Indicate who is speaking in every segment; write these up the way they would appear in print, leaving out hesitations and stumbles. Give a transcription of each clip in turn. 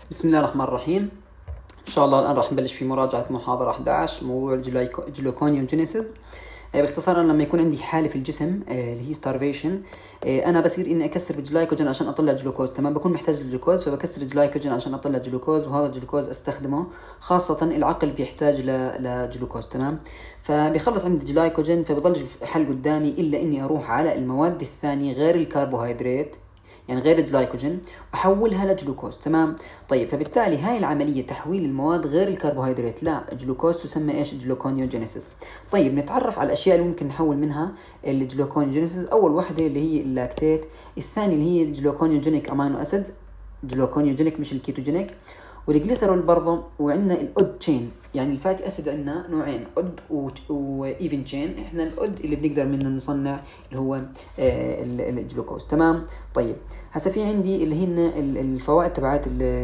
Speaker 1: بسم الله الرحمن الرحيم. إن شاء الله الآن راح نبلش في مراجعة محاضرة 11 موضوع الجلوكونيوجينيسيس. باختصار أنا لما يكون عندي حالة في الجسم اللي هي starvation، أنا بصير إني أكسر الجلايكوجين عشان أطلع جلوكوز. تمام، بكون محتاج الجلوكوز فبكسر الجلايكوجين عشان أطلع جلوكوز، وهذا الجلوكوز أستخدمه. خاصة العقل بيحتاج لجلوكوز. تمام، فبيخلص عندي الجلايكوجين فبضلش حل قدامي إلا إني أروح على المواد الثانية غير الكربوهيدرات، يعني غير الجلايكوجين، احولها لجلوكوز. تمام، طيب فبالتالي هاي العمليه تحويل المواد غير الكربوهيدرات لجلوكوز تسمى ايش؟ جلوكونيوجينيسيس. طيب نتعرف على الاشياء اللي ممكن نحول منها الجلوكونيوجينيسيس. اول وحده اللي هي اللاكتات، الثانيه اللي هي الجلوكونيوجينيك امينو اسيد، جلوكونيوجينيك مش الكيتوجينيك، والجليسرول برضه، وعندنا الاود تشين. يعني الفاتي اسيد عندنا نوعين، اود وايفن تشين. احنا الاود اللي بنقدر منه نصنع اللي هو الجلوكوز. تمام، طيب هسه في عندي اللي هن الفوائد تبعت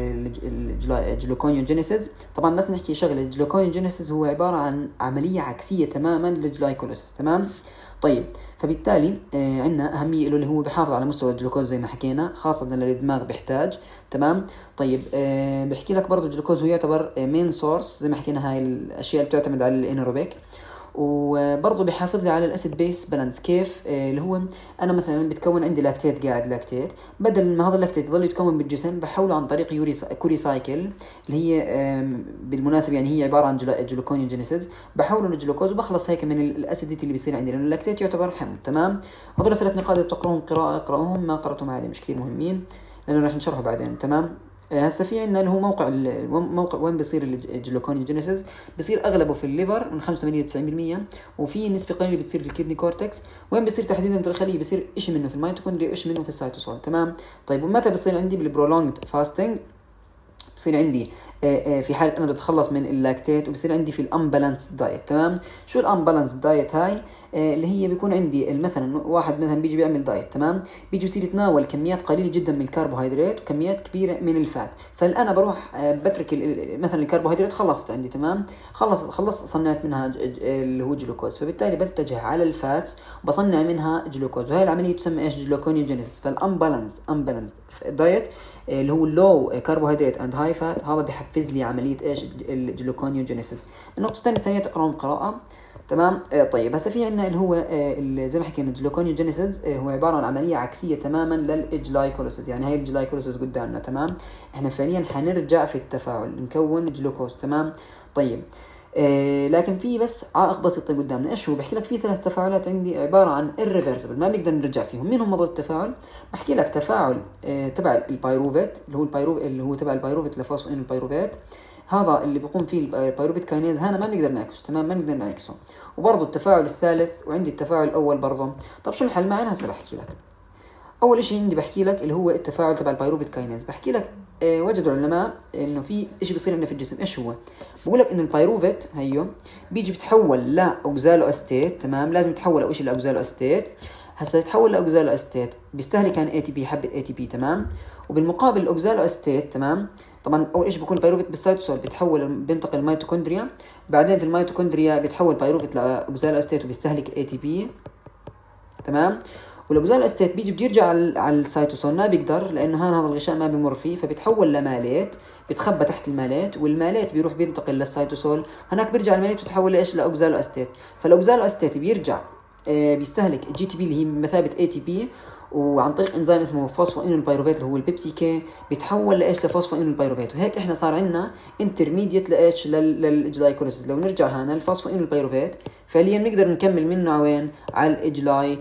Speaker 1: الجلوكونيوجينيسيس. طبعا بس نحكي شغله، الجلوكونيوجينيسيس هو عباره عن عمليه عكسيه تماما للجلايكوليسيس. تمام، طيب فبالتالي عندنا أهمية له اللي هو بحافظ على مستوى الجلوكوز زي ما حكينا، خاصة للدماغ بيحتاج. تمام، طيب بحكي لك برضو الجلوكوز هو يعتبر مين سورس زي ما حكينا، هاي الأشياء اللي بتعتمد على الانيروبيك. وبرضه بيحافظ لي على الاسيد بيس بالانس. كيف؟ اللي هو انا مثلا بتكون عندي لاكتيت، قاعد لاكتيت، بدل ما هذا اللاكتيت يظل يتكون بالجسم بحوله عن طريق كوري سايكل اللي هي بالمناسبه يعني هي عباره عن جلوكونيوجينيسيس. بحوله لجلوكوز وبخلص هيك من الاسيديتي اللي بيصير عندي، لانه اللاكتيت يعتبر حمض. تمام، هذول 3 نقاط اذا تقراهم قراءه اقراهم، ما قراتهم عادي مش كثير مهمين لانه راح نشرحه بعدين. تمام، هسه في عندنا اللي هو موقع وين بيصير الجلوكونيوجينيسيس. بيصير اغلبه في الليفر من 85 ل 90%، وفي نسبه قليله بتصير في الكدني كورتكس. وين بيصير تحديدا في الخليه؟ بيصير شيء منه في الميتوكوندريا وشيء منه في السيتوسول. تمام، طيب ومتى بيصير عندي؟ بالبرولونجد فاستنج بصير عندي في حالة أنا بتخلص من اللاكتات، وبصير عندي في الأمبالانس دايت. تمام، شو الأمبالانس دايت هاي؟ اللي هي بيكون عندي مثلا واحد مثلا بيجي بيعمل دايت. تمام، بيجي بصير يتناول كميات قليلة جدا من الكربوهيدرات وكميات كبيرة من الفات. فأنا بروح بترك مثلا الكربوهيدرات خلصت عندي. تمام، خلص صنعت منها اللي هو جلوكوز، فبالتالي بتجه على الفاتس وبصنع منها جلوكوز، وهي العملية تسمى ايش؟ جلوكونيوجينيسيس. فالأمبالانس دايت اللي هو اللو كربوهيدرات اند هاي فات، هذا بيحفز لي عمليه ايش؟ الجلوكونيوجينيسيس. النقطه الثانيه تقراهم قراءه. تمام، طيب هسه في عندنا اللي هو زي ما حكينا الجلوكونيوجينيسيس هو عباره عن عمليه عكسيه تماما للجلايكوليسيس. يعني هاي الجلايكوليسيس قدامنا. تمام، احنا فعليا حنرجع في التفاعل نكون جلوكوز. تمام، طيب لكن في بس عائق بسيط قدامنا. ايش هو؟ بحكي لك في 3 تفاعلات عندي عباره عن irreversible، ما بنقدر نرجع فيهم. مين هم هذول التفاعل؟ بحكي لك تفاعل تبع البيروفيت اللي هو تبع البيروفيت لفوسفين البيروفيت، هذا اللي بيقوم فيه البيروفيت كاينيز، هنا ما بنقدر نعكسه. تمام، ما بنقدر نعكسه. وبرضه التفاعل الثالث، وعندي التفاعل الاول برضه. طب شو الحل معنا؟ هسه بحكي لك. اول اشي عندي بحكي لك اللي هو التفاعل تبع البيروفيت كاينيز. بحكي لك وجدوا العلماء انه في اشي بيصير عندنا في الجسم. ايش هو؟ بقول لك انه البيروفيت هيو بيجي بتحول لاوكزالو استيت. تمام، لازم يتحول اول شيء لاوكزالو استيت. هسه يتحول لاوكزالو استيت بيستهلك عن اي تي بي، حبه اي تي بي. تمام، وبالمقابل الاوكزالو استيت، تمام، طبعا اول شيء بيكون البيروفيت بالسيتوسول بينتقل الميتوكوندريا، بعدين في الميتوكوندريا بيتحول بيروفيت لاوكزالو استيت وبيستهلك اي تي بي. تمام، والاوكزال استيت بيرجع على السيتوسول، ما بيقدر لانه هذا الغشاء ما بيمر فيه، فبيتحول لمالات، بيتخبى تحت المالات، والمالات بيروح بينتقل للسيتوسول، هناك بيرجع المالات بتتحول لايش؟ لاوكزالو استيت. فالاوكزالو استيت بيرجع بيستهلك جي تي بي اللي هي بمثابه اي تي بي، وعن طريق انزيم اسمه فوسفوينول بايروفيت اللي هو البيبسي كي بيتحول لايش؟ لفوسفوينول بايروفيت. وهيك احنا صار عندنا انترميديت لايش؟ للجلايكوليسيس. لو نرجع هنا الفوسفوينول بايروفيت فعليا نقدر نكمل منه على وين؟ على الاجلاي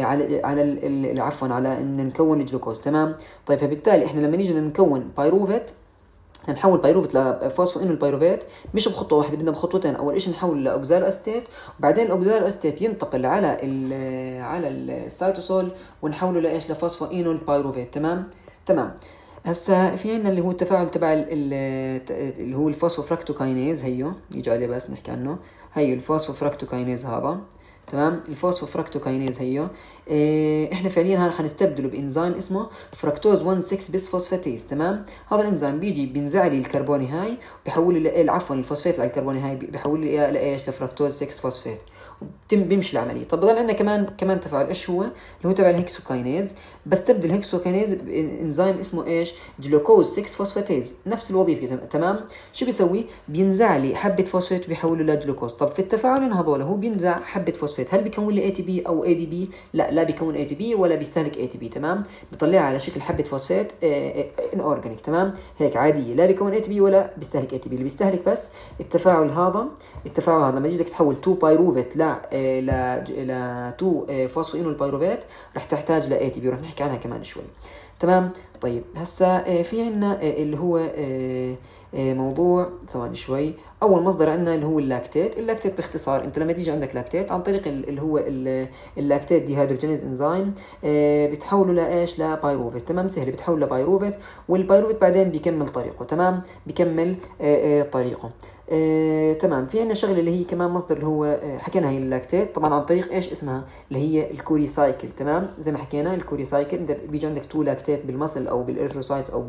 Speaker 1: عفوا على ان نكون الجلوكوز. تمام، طيب فبالتالي احنا لما نيجي نكون بايروفيت هنحول بايروفيت لفوسفوينول بايروفيت مش بخطوه واحده، بدنا بخطوتين. اول شيء نحول لاوكزالو استيت، وبعدين الاوكزالو استيت ينتقل على السيتوسول ونحوله لايش؟ لفوسفوينول بايروفيت. تمام. هسا في عندنا اللي هو التفاعل تبع اللي هو الفوسفوفراكتوكاينيز. هيو يجي عليه بس نحكي عنه. هيو الفوسفوفراكتوكاينيز هذا. تمام، الفوسفوفراكتوكاينيز هيو احنا فعليا هذا حنستبدله بانزيم اسمه فركتوز 1,6 بيسفوسفاتيز. تمام، هذا الانزيم بيجي بينزع لي الكربوني هاي بيحول لي عفوا الفوسفات على الكربوني هاي بيحول لي لايش؟ لفركتوز 6 فوسفات. بيمشي العمليه. طب بضل عندنا كمان تفاعل، ايش هو؟ اللي هو تبع الهكسوكاينيز، بستبدل الهكسوكاينيز بانزيم اسمه ايش؟ جلوكوز 6 فوسفاتيز، نفس الوظيفه تمام. شو بيسوي؟ بينزع لي حبه فوسفات وبيحوله لجلوكوز. طب في التفاعل هذول هو بينزع حبه فوسفات، هل بيكون لي اي تي بي او اي دي بي؟ لا بيكون اي تي بي ولا بيستهلك اي تي بي، تمام. بيطلعها على شكل حبه فوسفات ان اورجانيك، تمام، هيك عاديه، لا بيكون اي تي بي ولا بيستهلك اي تي بي. اللي بيستهلك بس التفاعل هذا لما بدك تحول 2 بايروفيت ل 2 فوسفوينول بايروفيت رح تحتاج ل اي تي بي، رح نحكي عنها كمان شوي، تمام. طيب هسا في عنا اللي هو موضوع، ثواني شوي. اول مصدر عندنا اللي هو اللاكتيت باختصار، انت لما تيجي عندك لاكتيت عن طريق اللي هو اللاكتيت دي هيدروجينيز انزيم بتحوله لايش؟ لبايروفيت، تمام، سهل، بتحول لبايروفيت، والبايروفيت بعدين بيكمل طريقه، تمام، بيكمل طريقه. تمام. في عندنا شغله اللي هي كمان مصدر اللي هو حكينا هي اللاكتيت طبعا عن طريق ايش اسمها؟ اللي هي الكوري سايكل، تمام، زي ما حكينا الكوري سايكل، انت بيجي عندك 2 لاكتيت بالمصل او بالارثروسايتس او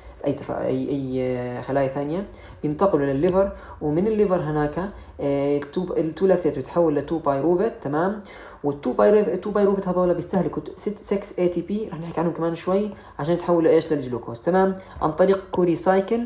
Speaker 1: اي خلايا ثانيه، بينتقلوا للليفر، ومن الليفر هناك التو لاكتيت بتحول ل2 بايروفيت، تمام، والتو بايروفيت هذول بيستهلكوا 6 اي تي بي، رح نحكي عنهم كمان شوي، عشان يتحولوا ايش؟ للجلوكوز، تمام، عن طريق كوري سايكل.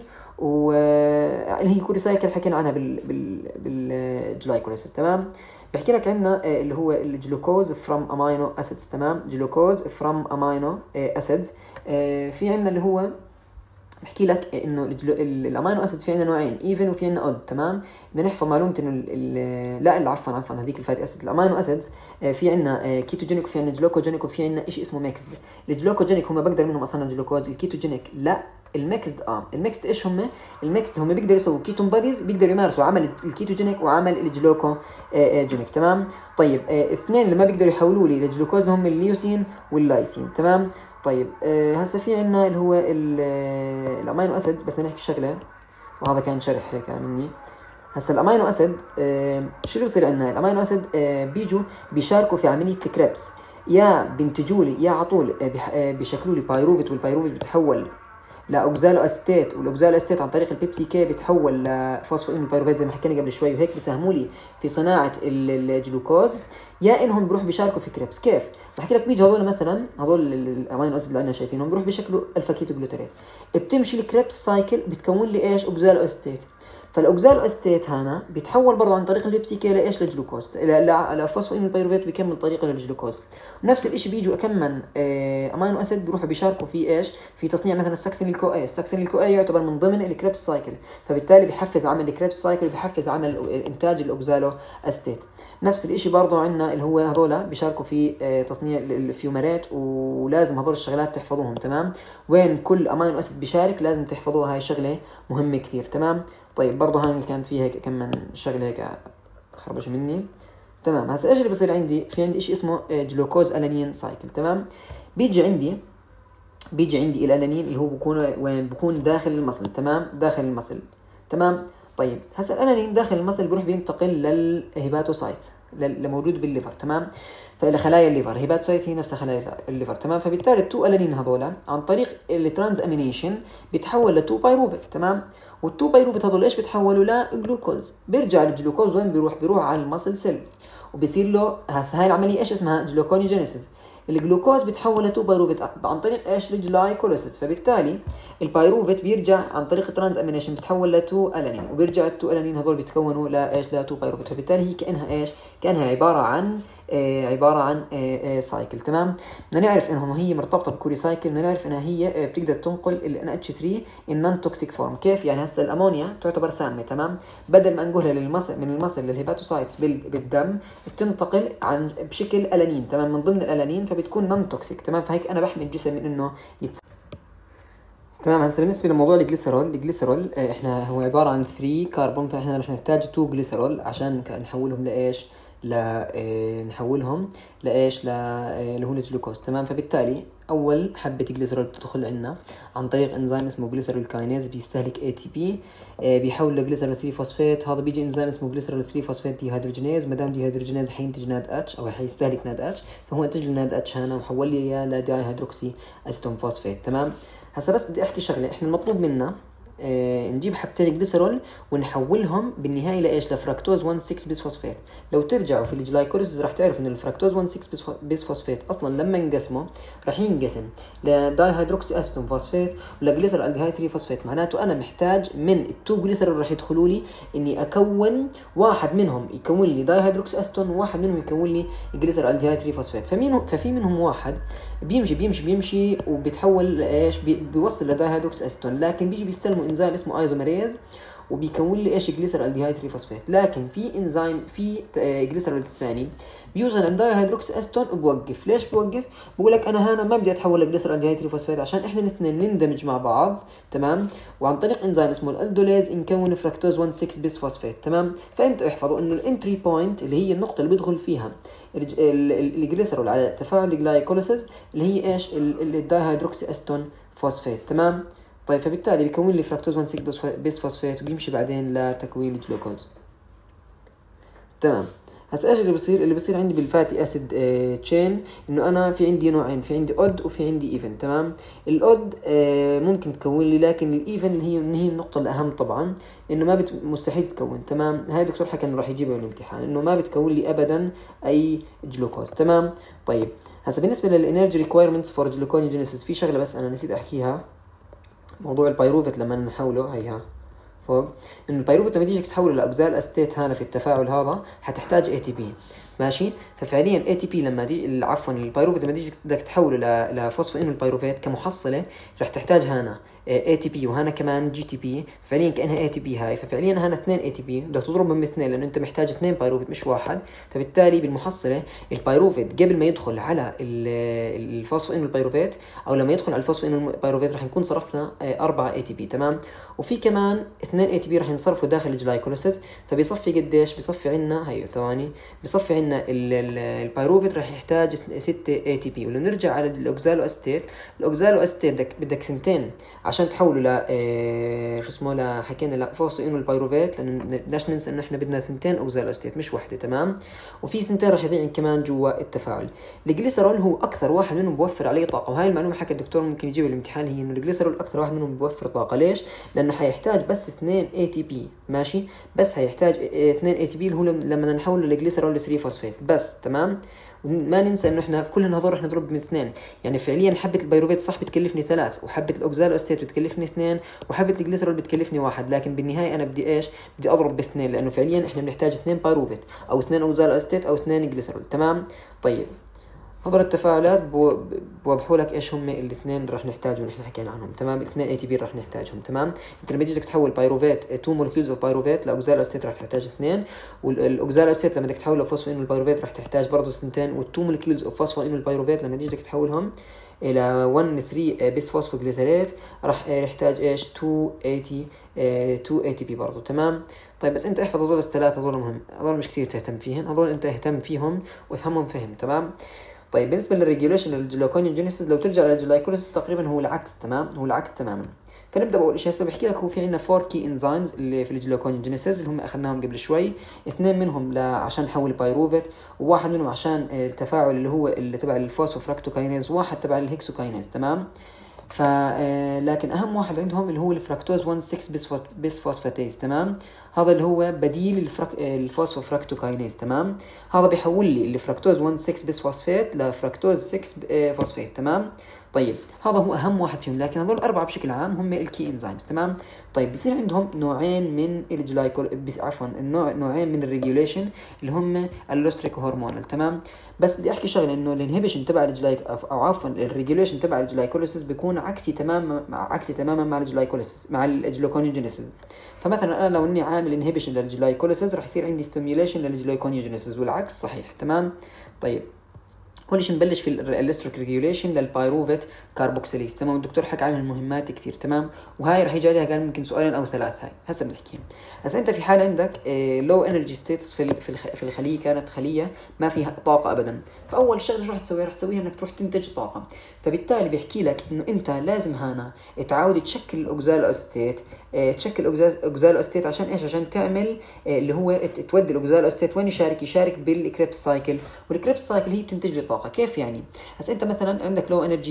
Speaker 1: اللي هي كوري سايكل حكينا عنها بالجلايكوليسيس، تمام. بحكي لك عنا اللي هو الجلوكوز فروم امينو اسيدز، تمام، جلوكوز فروم امينو اسيدز. في عنا اللي هو بحكي لك انه الامينو اسيد في عندنا نوعين، ايفن وفي عندنا اود، تمام. بدنا نحفظ معلومه انه لا عفوا هذيك الفاتي اسيد، الامينو اسيدز في عندنا كيتوجينيك وفي عندنا جلوكوجينيك وفي عندنا شيء اسمه ميكسد. الجلوكوجينيك هم بقدر منهم اصلا جلوكوز، الكيتوجينيك لا. الميكسد ايش هم؟ الميكسد هم بيقدروا يسووا كيتون باديز، بيقدروا يمارسوا عمل الكيتوجينيك وعمل الجلوكوجينيك، تمام. طيب اثنين اللي ما بيقدروا يحولوا لي لجلوكوز هم الليوسين واللايسين، تمام. طيب هسه في عنا اللي هو الامينو اسيد، بس نحكي شغله، وهذا كان شرح هيك مني. هسه الامينو اسيد شو اللي بصير عندنا؟ الامينو اسيد بيجوا بيشاركوا في عمليه الكريبس، يا بينتجوا لي يا على طول بيشكلوا لي بايروفيت، والبايروفيت بتحول لاوكزالو استيت، والاوكزالو استيت عن طريق البيبسي كي بتحول لفوسفوين البايروفيت زي ما حكينا قبل شوي، وهيك بيساهموا لي في صناعه الجلوكوز، يا انهم بيروحوا بيشاركوا في كريبس. كيف؟ بحكي لك بيجي هذول مثلا، هذول الامينو اسيد اللي عندنا شايفينهم بيروح بشكلوا الفا كيتو جلوتاريت، بتمشي الكريبس سايكل بتكون لي ايش؟ اوكزالو استيت. فالاوكزالو استيت هنا بيتحول برضه عن طريق البيبسي كي لايش؟ لجلوكوز، لفوسفوين البيروفيت بيكمل طريقه للجلوكوز. نفس الشيء بيجوا كمان امينو اسيد بيروحوا بيشاركوا في ايش؟ في تصنيع مثلا الساكسينيل كو اي. الساكسينيل كو اي يعتبر من ضمن الكريبس سايكل، فبالتالي بيحفز عمل الكريبس سايكل، بيحفز عمل انتاج الاوكزالو استيت. نفس الشيء برضه عندنا اللي هو هذول بيشاركوا في تصنيع الفيومرات، ولازم هذول الشغلات تحفظوهم، تمام. وين كل امينو اسيد بيشارك لازم تحفظوها، هاي شغله مهمه كثير، تمام. طيب برضه هاي كان في هيك كمان شغله هيك خربش مني، تمام. هسا ايش اللي بصير عندي؟ في عندي شيء اسمه جلوكوز الانين سايكل، تمام. بيجي عندي الانانين اللي هو بكون داخل المصل، تمام، داخل المصل، تمام. طيب هسا الانانين داخل المصل بيروح بينتقل للهيباتوسايت الموجود بالليفر، تمام. فإلى خلايا الليفر، هيباتوسايت هي نفسها خلايا الليفر، تمام. فبالتالي التو الانين هذول عن طريق الترانز امينيشن بيتحول لتو بايروفيت، تمام. والتو بايروفيت هذول ايش بيتحولوا؟ لجلوكوز. بيرجع الجلوكوز وين بيروح على المصل سيل، وبيصير له هسه هاي العمليه ايش اسمها؟ جلوكونيوجينيسيس. الجلوكوز بيتحول لتو بايروفيت عن طريق ايش؟ الجلايكوليسيس. فبالتالي البايروفيت بيرجع عن طريق الترانز امينيشن بيتحول لتو الانين، وبيرجع التو الانين هذول بيتكونوا لايش؟ لتو بايروفيت. فبالتالي هي كانها ايش؟ كانها عباره عن سايكل، تمام. بدنا نعرف انها هي مرتبطه بكوري سايكل، بدنا نعرف انها هي بتقدر تنقل ال NH3 النون توكسيك فورم. كيف يعني؟ هسه الامونيا تعتبر سامه، تمام، بدل ما نقولها من المصل للهيباتوسايتس بالدم بتنتقل بشكل الانين، تمام، من ضمن الالانين، فبتكون نون توكسيك، تمام. فهيك انا بحمي الجسم من انه تمام. هسه بالنسبه لموضوع الجليسرول احنا هو عباره عن 3 كربون، فاحنا رح نحتاج 2 جليسرول عشان نحولهم لايش؟ نحولهم لايش؟ اللي هو الجلوكوز، تمام. فبالتالي اول حبه جليسرول بتدخل عندنا عن طريق انزيم اسمه جليسرول كاينيز، بيستهلك اي تي بي، بيحول لجليسرول 3 فوسفات. هذا بيجي انزيم اسمه جليسرول 3 فوسفات دي هيدروجينيز. ما دام دي هيدروجينيز حينتج ناد اتش او حيستهلك ناد اتش، فهو انتج لنا ناد اتش هنا وحول لي اياه لداي هيدروكسي اسيتون فوسفات، تمام. هسه بس بدي احكي شغله، احنا المطلوب منا نجيب حبتين جليسرول ونحولهم بالنهاية لإيش؟ لفركتوز 1,6 بيسفوسفات. لو ترجعوا في الجلايكوليسيس راح تعرفوا إن الفركتوز 1,6 بيسفوسفات أصلا لما نقسمه راح ينقسم لداي هيدروكسي أسيتون فوسفات ولجليسرول ألديهايد 3 فوسفات. معناته أنا محتاج من التو جليسرول راح يدخلوا لي إني أكون واحد منهم يكون لي داي هيدروكسي أسيتون وواحد منهم يكون لي جليسرول ألديهايد 3 فوسفات. ففي منهم واحد بيمشي وبيتحول ايش؟ بيوصل لداي هيدروكسي أسيتون، لكن بيجي بيستلموا انزيم اسمه ايزوميريز وبيكون لي ايش؟ جليسرول الديهايد 3 فوسفات. لكن في انزيم في جليسرول الثاني بيوصل عند داي هيدروكسي أسيتون وبوقف. ليش بوقف؟ بقول لك انا هنا ما بدي اتحول لجليسرول الديهايد 3 فوسفات عشان احنا الاثنين نندمج مع بعض، تمام؟ وعن طريق انزيم اسمه الالدوليز نكون فركتوز 1,6 بيس فوسفات، تمام؟ فانت احفظوا انه الانتري بوينت اللي هي النقطه اللي بيدخل فيها الجليسرول على تفاعل الجلايكوليسيس اللي هي ايش؟ الداي هيدروكسي أسيتون فوسفات، تمام؟ طيب فبالتالي بيكون لي فركتوز 1,6 بيس فوسفات وبيمشي بعدين لتكوين الجلوكوز، تمام؟ هسا ايش اللي بيصير عندي بالفاتي اسيد تشين؟ انه انا في عندي نوعين، في عندي اود وفي عندي ايفن، تمام؟ الاود ممكن تكون لي، لكن الايفن اللي هي النقطه الاهم طبعا انه ما مستحيل تكون، تمام؟ هاي الدكتور حكى انه راح يجيبها بالامتحان انه ما بتكون لي ابدا اي جلوكوز، تمام؟ طيب هسا بالنسبه للانرجي ريكويرمنتس فور جلوكونيوجينيسيس في شغله بس انا نسيت احكيها، موضوع البيروفيت لما نحوله هيها فوق، انه البيروفيت لما تيجي تحوله لاوكزال استيت هنا في التفاعل هذا حتحتاج اي تي بي، ماشي؟ ففعليا اي تي بي لما تيجي عفوا البيروفيت لما تيجي بدك تحوله لفوسفو البيروفيت كمحصله رح تحتاج هنا اي تي بي وهنا كمان جي تي بي، فعليا كانها اي تي بي هاي، ففعليا هنا 2 اي تي بي بدك تضربهم باثنين لانه انت محتاج 2 بايروفيت مش واحد، فبالتالي بالمحصله البيروفيت قبل ما يدخل على الفوسفو البيروفيت او لما يدخل على الفوسفو البيروفيت راح نكون صرفنا 4 اي تي بي، تمام؟ وفي كمان 2 اي تي بي راح ينصرفوا داخل الجلايكوليسيس، فبيصفي قديش؟ بيصفي عندنا هي ثواني، بيصفي عندنا البيروفيت راح يحتاج 6 اي تي بي. ولو نرجع على الاوكزالو استيت، الاوكزالو استيت بدك ثنتين عشان تحوله ل شو اسمه حكينا لفوسفو البيروفيت، لانه بدناش ننسى انه احنا بدنا ثنتين اوكزالو استيت مش وحده، تمام؟ وفي ثنتين راح يضيعن كمان جوا التفاعل. الجليسرول هو اكثر واحد منهم بوفر عليه طاقه، وهاي المعلومه حكى الدكتور ممكن يجيب الامتحان، هي انه الجليسرول اكثر واحد منهم بوفر طاقه. ليش؟ لانه حيحتاج بس 2 اي تي بي، ماشي؟ بس هيحتاج 2 اي تي بي اللي هو لما نحوله لجليسرول 3 فوسفات بس، تمام؟ ما ننسى انه احنا كل هذول رح نضرب من 2، يعني فعليا حبه البيروفيت صح بتكلفني 3 وحبه الاوكزالو استيت بتكلفني 2 وحبه الجليسرول بتكلفني 1، لكن بالنهايه انا بدي ايش؟ بدي اضرب ب2 لانه فعليا احنا بنحتاج 2 بايروفيت او 2 اوكزالو استيت او 2 جليسرول، تمام؟ طيب هذول التفاعلات بوضحوا لك ايش هم الاثنين اللي راح نحتاجهم اللي احنا حكينا عنهم، تمام؟ الاثنين اي تي بي راح نحتاجهم، تمام؟ انت لما تيجي تحول بايروفيت 2 مولكيولز اوف بايروفيت لاوكزالو استيت راح تحتاج 2، والاوكزالو استيت لما بدك تحوله لفوسفو البايروفيت راح تحتاج برضه 2، وال2 مولكيولز اوف فوسفو البايروفيت لما تيجي تحولهم الى 1 3 بيس فوسفوجليسريت راح يحتاج ايش؟ 2 اي تي بي برضه، تمام؟ طيب بس انت احفظ هذول الثلاثه، هذول مهم، هذول مش كثير تهتم فيهم، هذول انت اهتم فيهم وافهمهم فهم، تمام؟ طيب بالنسبه للريجوليشن للجلوكونيوجينيسيس لو ترجع للجلايكوليسيس تقريبا هو العكس، تمام؟ هو العكس تماما. فنبدا باول شيء هسه بحكي لك، هو في عندنا 4 كي انزيمز اللي في الجلوكونيوجينيسيس اللي هم اخذناهم قبل شوي، 2 منهم عشان نحول بايروفيت، وواحد منهم عشان التفاعل اللي هو اللي تبع الفوسفوفراكتوكاينيز، وواحد تبع الهكسوكاينيز، تمام؟ لكن اهم واحد عندهم اللي هو الفراكتوز 1,6 بيس فوسفاتيز، تمام؟ هذا اللي هو بديل الفوسفوفراكتوكاينيز، تمام؟ هذا بيحول لي الفراكتوز 1,6 بيس فوسفات لفراكتوز 6 فوسفات، تمام؟ طيب هذا هو اهم واحد فيهم، لكن هذول الاربعه بشكل عام هم الكي انزيمز، تمام؟ طيب بيصير عندهم نوعين من نوعين من الريجوليشن اللي هم اللوستريك هرمونال، تمام؟ بس بدي احكي شغله، انه الانهبيشن تبع او عفوا الريجوليشن تبع الجلايكوليسيس بيكون عكسي تماما مع الجلايكوليسيس مع الجلوكونيوجينيسيس. فمثلا انا لو اني عامل انهبيشن للجلايكوليسيس راح يصير عندي ستيميوليشن للجلوكونيوجينيسيس والعكس صحيح، تمام؟ طيب اول شيء نبلش في الالستريك ريجوليشن للبايروفيت كاربوكسيليز، تمام؟ الدكتور حكى عنها المهمات كثير، تمام؟ وهاي راح يجي عليها قال ممكن سؤالين او ثلاث، هاي هسه بنحكيهم. هسه انت في حال عندك لو انرجي ستيتس في الخليه، كانت خليه ما فيها طاقه ابدا، فاول شغله راح تسويها انك تروح تنتج طاقه. فبالتالي بيحكي لك انه انت لازم هنا تعاود تشكل الاوكزالو استيت، تشكل اوكزالو استيت عشان ايش؟ عشان تعمل اللي هو تودي الاوكزالو استيت وين يشارك بالكريبس سايكل. والكريبس سايكل هي بتنتج لي طاقه. كيف يعني؟ هسه انت مثلا عندك لو انرجي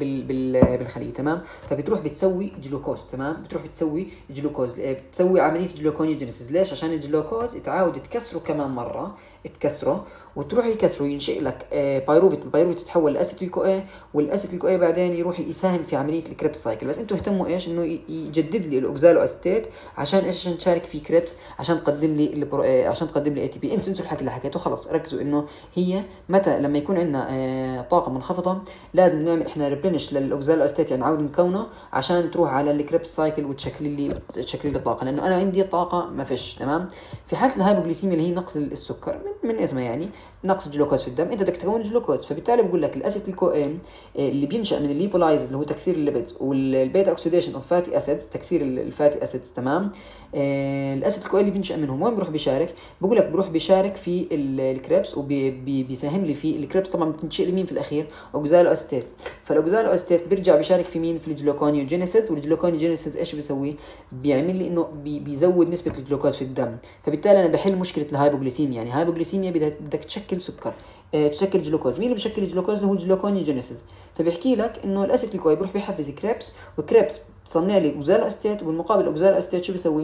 Speaker 1: بالخليه، تمام؟ فبتروح بتسوي جلوكوز، تمام؟ بتروح بتسوي جلوكوز، بتسوي عمليه جلوكونيوجينيسيس. ليش؟ عشان الجلوكوز تعاود تكسره كمان مره، تكسره وتروح يكسره ينشئ لك بايروفيت، البايروفيت تتحول لاسيتيل كو اي، والاسيتيل كو اي بعدين يروح يساهم في عمليه الكريبس سايكل. بس انتم اهتموا ايش؟ انه يجدد لي الاوكزالو استيت عشان ايش؟ عشان تشارك في كريبس، عشان تقدم لي عشان تقدم لي اي تي بي. انسوا الحكي اللي حكيته، خلص ركزوا انه هي متى لما يكون عندنا طاقه منخفضه لازم نعمل احنا ريبلينش للاوكزالو استيت، يعني نعاود نكونه عشان تروح على الكريبس سايكل وتشكل لي طاقه، لانه انا عندي طاقه ما فيش. تمام؟ في حاله الهايبوغليسيميا اللي هي نقص السكر من اسمها يعني نقص جلوكوز في الدم، انت بدك تكون جلوكوز. فبالتالي بقول لك الاسيتيل كو ام اللي بينشا من الليبولايز اللي هو تكسير الليبيدز، والبيتا اوكسيديشن اوف فاتي اسيدز تكسير الفاتي اسيدز، تمام؟ الاسيتيل كو اللي بينشا منهم وين بيروح بيشارك؟ بقول لك بيروح بيشارك في الكريبس وبيساهم لي في الكريبس. طبعا بتنشئ لي مين في الاخير؟ اوكزالو استيت. فالاوكزالو استيت بيرجع بيشارك في مين؟ في الجلوكونيوجينيسيس. والجلوكونيوجينيسيس ايش بيسوي؟ بيعمل لي انه بيزود نسبه الجلوكوز في الدم. فبالتالي انا بحل مشكله الهايبوغليسيميا. يعني هايبوغليسيميا بدك تشكل سكر، تشكل جلوكوز. مين اللي بيشكل الجلوكوز؟ اللي هو الجلوكونيوجينيسيس. فبيحكي لك انه الاسيتيل كو بيروح بيحفز كريبس، وكريبس بتصنع لي اوكزالو استيت، وبالمقابل اوكزالو استيت شو بيسوي؟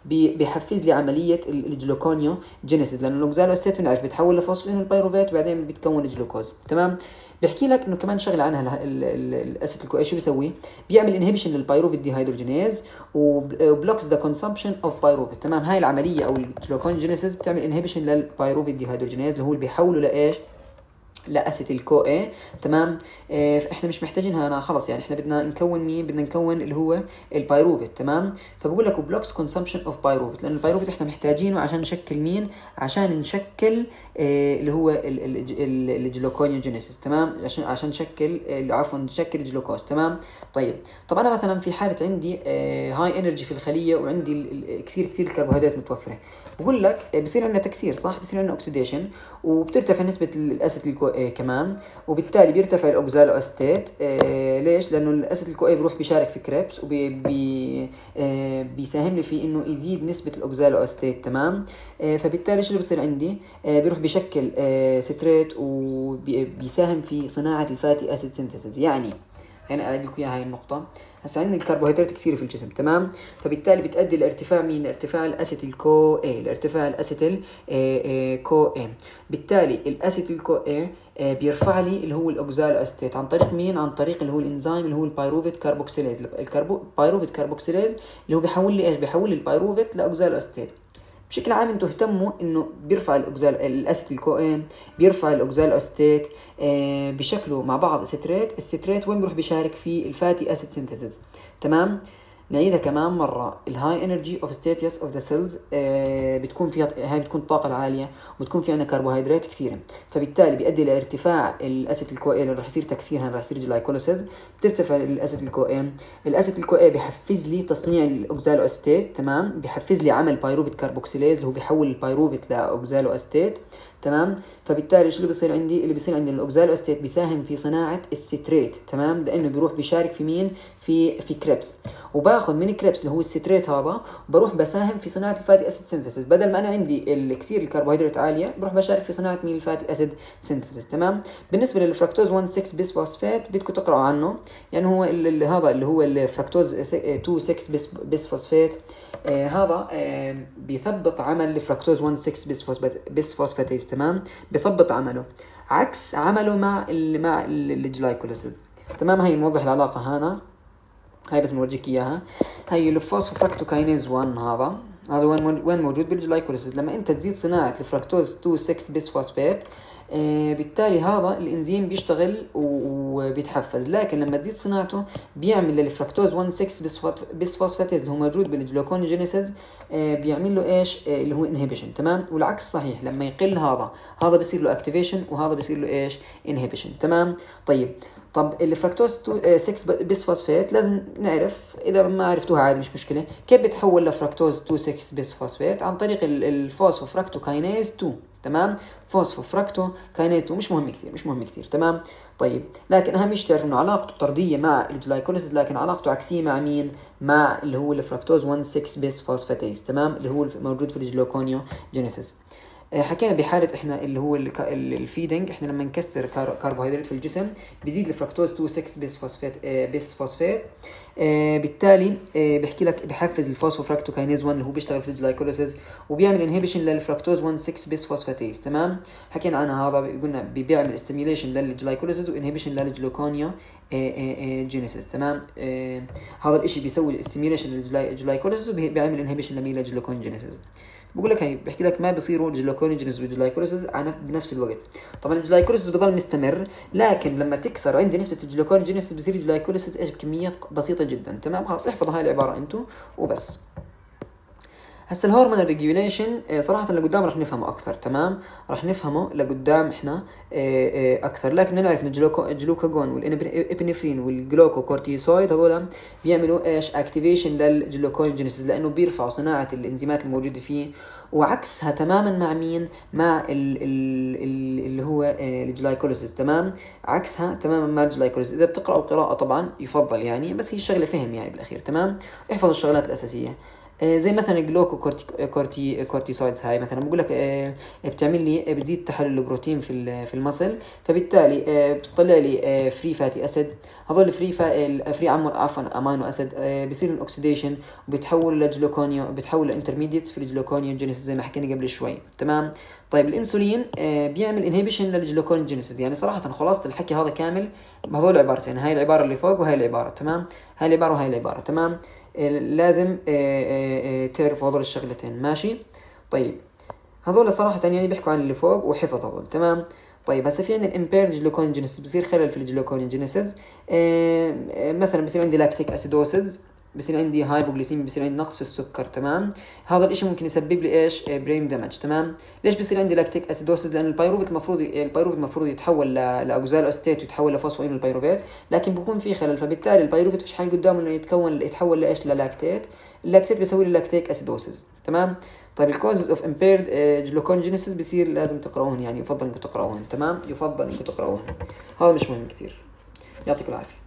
Speaker 1: بيحفز لي عمليه الجلوكونيوجينيسيس، لانه الاوكزالو استيت بنعرف بيتحول لفوسفين البيروفيت وبعدين بيتكون الجلوكوز. تمام؟ بيحكي لك انه كمان شغله عنها الاسيتيل كو شو بيسوي؟ بيعمل انهبيشن للبيروفيت ديهيدروجينيز وبلوكس ذا كونسامبشن اوف بايروفيت. تمام؟ هاي العمليه او الجلوكونيوجينيسيس بتعمل انهبيشن للبيروفيت ديهيدروجينيز اللي هو اللي بيحوله لايش؟ لاسيتيل كو اي. تمام؟ احنا مش محتاجينها انا خلص، يعني احنا بدنا نكون مين؟ بدنا نكون اللي هو البيروفيت. تمام؟ فبقول لك بلوكس كونسامبشن اوف بايروفيت، لان البيروفيت احنا محتاجينه عشان نشكل مين؟ عشان نشكل اللي هو الجلوكونيوجينيسيس. تمام؟ عشان نشكل عفوا نشكل الجلوكوز. تمام؟ طب انا مثلا في حاله عندي هاي انرجي في الخليه وعندي كثير الكربوهيدرات متوفره، بقول لك بصير عندنا تكسير، صح؟ بصير عندنا اوكسيديشن وبترتفع نسبه الاسيتيل كو اي كمان، وبالتالي بيرتفع الاوكزالو استيت. ليش؟ لانه الاسيتيل كو اي بيروح بيشارك في كريبس بيساهم لي في انه يزيد نسبه الاوكزالو استيت. تمام؟ فبالتالي شو اللي بصير عندي؟ بيروح بشكل ستريت وبيساهم في صناعه الفاتي اسيد سينثيسيس. يعني انا اعيد لكم اياها هاي النقطه. هسه عندنا الكربوهيدرات كثير في الجسم، تمام؟ فبالتالي بتؤدي لارتفاع مين؟ ارتفاع الاسيتيل كو اي، لارتفاع الاسيتيل كو اي. بالتالي الاسيتيل كو اي بيرفع لي اللي هو الاوكزالو استيت عن طريق مين؟ عن طريق اللي هو الانزيم اللي هو البيروفيت كاربوكسيليز. البيروفيت كاربوكسيليز اللي هو بيحول لي ايش؟ بيحول لي البيروفيت لاوكزالو استيت. بشكل عام انتم اهتموا انه بيرفع الاسيتيل كو اي، بيرفع الاوكزالو استيت، بشكله مع بعض ستريت. الستريت وين بيروح بيشارك في الفاتي اسيد سينثيسيس. تمام؟ نعيدها كمان مرة. الهاي انرجي اوف ستاتيوس اوف ذا سيلز بتكون فيها هاي بتكون الطاقة العالية وبتكون في عندنا كربوهيدرات كثيرة، فبالتالي بيؤدي لارتفاع الاسيتيل كو اي اللي راح يصير تكسيرها، راح يصير جلايكوليسيس، بترتفع الاسيتيل كو اي. الاسيتيل كو اي بيحفز لي تصنيع الاوكزالو استيت. تمام؟ بيحفز لي عمل بايروفيت كاربوكسيليز اللي هو بيحول البايروفيت لاوكزالو استيت. تمام؟ فبالتالي شو اللي بيصير عندي؟ اللي بيصير عندي الاوكزالو استيت بيساهم في صناعة الستريت. تمام؟ لانه بيروح بيشارك في مين؟ في كريبس، وباخذ من كريبس اللي هو الستريت هذا وبروح بساهم في صناعه الفاتي اسيد سينثيسيس. بدل ما انا عندي كثير الكربوهيدرات عاليه بروح بشارك في صناعه مين؟ الفاتي اسيد سينثيسيس. تمام؟ بالنسبه للفركتوز 1,6 بيس فوسفات بدكم تقراوا عنه، يعني هو هذا اللي هو الفركتوز 2,6 بيس فوسفات. هذا بيثبط عمل الفركتوز 1,6 بيس فوسفاتيز. تمام؟ بيثبط عمله عكس عمله مع الجلايكوليسيس. تمام؟ هي نوضح العلاقه هنا، هاي بس نورجيك اياها. هاي الفوسفوفراكتوكاينيز 1 هذا وين موجود؟ بالجلايكوليسيس. لما انت تزيد صناعه الفركتوز 2,6 بيس فوسفات بالتالي هذا الانزيم بيشتغل وبيتحفز، لكن لما تزيد صناعته بيعمل للفركتوز 1,6 بيس فوسفاتيز اللي هو موجود بالجلوكونيوجينيسيس بيعمل له ايش؟ اللي هو انهبيشن. تمام؟ والعكس صحيح، لما يقل هذا بيصير له اكتيفيشن وهذا بيصير له ايش؟ انهبيشن. تمام؟ طب الفركتوز 6 بيس فوسفات لازم نعرف، اذا ما عرفتوها عادي مش مشكله، كيف بتحول لفركتوز 2,6 بيس فوسفات؟ عن طريق الفوسفوفراكتوكاينيز 2. تمام. فوسفوفراكتو كاينيز 2 مش مهم كثير تمام. طيب لكن اهم شيء تعرف انه علاقته طرديه مع الجلايكوليسيس، لكن علاقته عكسيه مع مين؟ مع اللي هو الفركتوز 1 6 بيس فوسفاتيز تمام، اللي هو موجود في الجلوكونيوجينيسيس. حكينا بحالة احنا اللي هو الفيدنج، احنا لما نكسر كربوهيدرات في الجسم بيزيد الفركتوز 2 6 بيس فوسفات. بالتالي بحكي لك بحفز الفوسفوفراكتوكاينيز 1 اللي هو بيشتغل في الجلايكوليسيس، وبيعمل انهبيشن للفركتوز 1 6 بيس فوسفاتيز تمام. حكينا عنها، هذا قلنا بيعمل ستيميوليشن للجلايكوليسيس وانهبيشن للجلوكونيو جينيسيس تمام. هذا الاشي بيسوي ستيميوليشن للجلايكوليسيس وبيعمل انهبيشن للجلوكونيو جينيسيس. بقول لك هي بحكي لك ما بيصيروا الجلوكونيوجينيسيس والجلايكوليسيس بنفس الوقت. طبعا الجلايكوليسيس بضل مستمر، لكن لما تكسر عندي نسبه الجلوكونيوجينيسيس بصير الجلايكوليسيس ايش بكميات بسيطه جدا تمام. خلاص احفظوا هاي العباره انتم وبس. هسه الهرمونال ريجوليشن صراحه لقدام رح نفهمه اكثر تمام، رح نفهمه لقدام احنا اكثر. لكن نعرف ان الجلوكاجون والابنفرين والجلوكوكورتيسويد هذول بيعملوا ايش؟ اكتيفيشن للجلوكونيوجينيسيس، لانه بيرفعوا صناعه الانزيمات الموجوده فيه، وعكسها تماما مع مين؟ مع اللي هو الجلايكوليسيس تمام. عكسها تماما مع الجلايكوليسيس. اذا بتقراوا قراءه طبعا يفضل يعني، بس هي الشغله فهم يعني بالاخير تمام. احفظوا الشغلات الاساسيه. زي مثلا الجلوكوكورتيسويدز هاي مثلا بقول لك بتعمل لي بتزيد تحلل البروتين في المصل، فبالتالي بتطلع لي فري فاتي اسيد. هذول فري عفوا امينو اسيد بيصير الاكسيديشن وبيتحول لجلوكونيو، بيتحول لانترميديتس في الجلوكونيوجينيسيس زي ما حكينا قبل شوي تمام. طيب الانسولين بيعمل انهبيشن للجلوكونيوجينيسيس. يعني صراحه خلاصه الحكي هذا كامل بهذول عبارتين، هاي العباره اللي فوق وهي العباره تمام، هاي العباره وهي العباره تمام. لازم تعرفوا هذول الشغلتين ماشي. طيب هذول صراحة يعني بيحكوا عن اللي فوق وحفظ هذول تمام. طيب هسه في عندنا الامبيرد جلوكونيوجينيسيس، بصير خلل في الجلوكونيوجينيسيس. مثلا بصير عندي لاكتيك اسيدوسز، بصير عندي هايبوغليسيميا، بصير عندي نقص في السكر تمام. هذا الاشي ممكن يسبب لي ايش؟ برين دامج تمام. ليش بصير عندي لاكتيك اسيدوسز؟ لان البيروفيت المفروض يتحول لاوكزالو اسيتيت ويتحول لفوسفوين البيروفيت، لكن بيكون في خلل، فبالتالي البيروفيت فيش حاجه قدامه انه يتحول لايش؟ للاكتيت. اللاكتيت بيسوي لي لاكتيك اسيدوسز تمام. طيب الكوزز اوف امبيرد جلوكونيوجينيسيس بصير لازم تقراوهن، يعني يفضل انكم تقراوهن تمام، يفضل انكم تقراوهن، هذا مش مهم كثير. يعطيكم العافيه.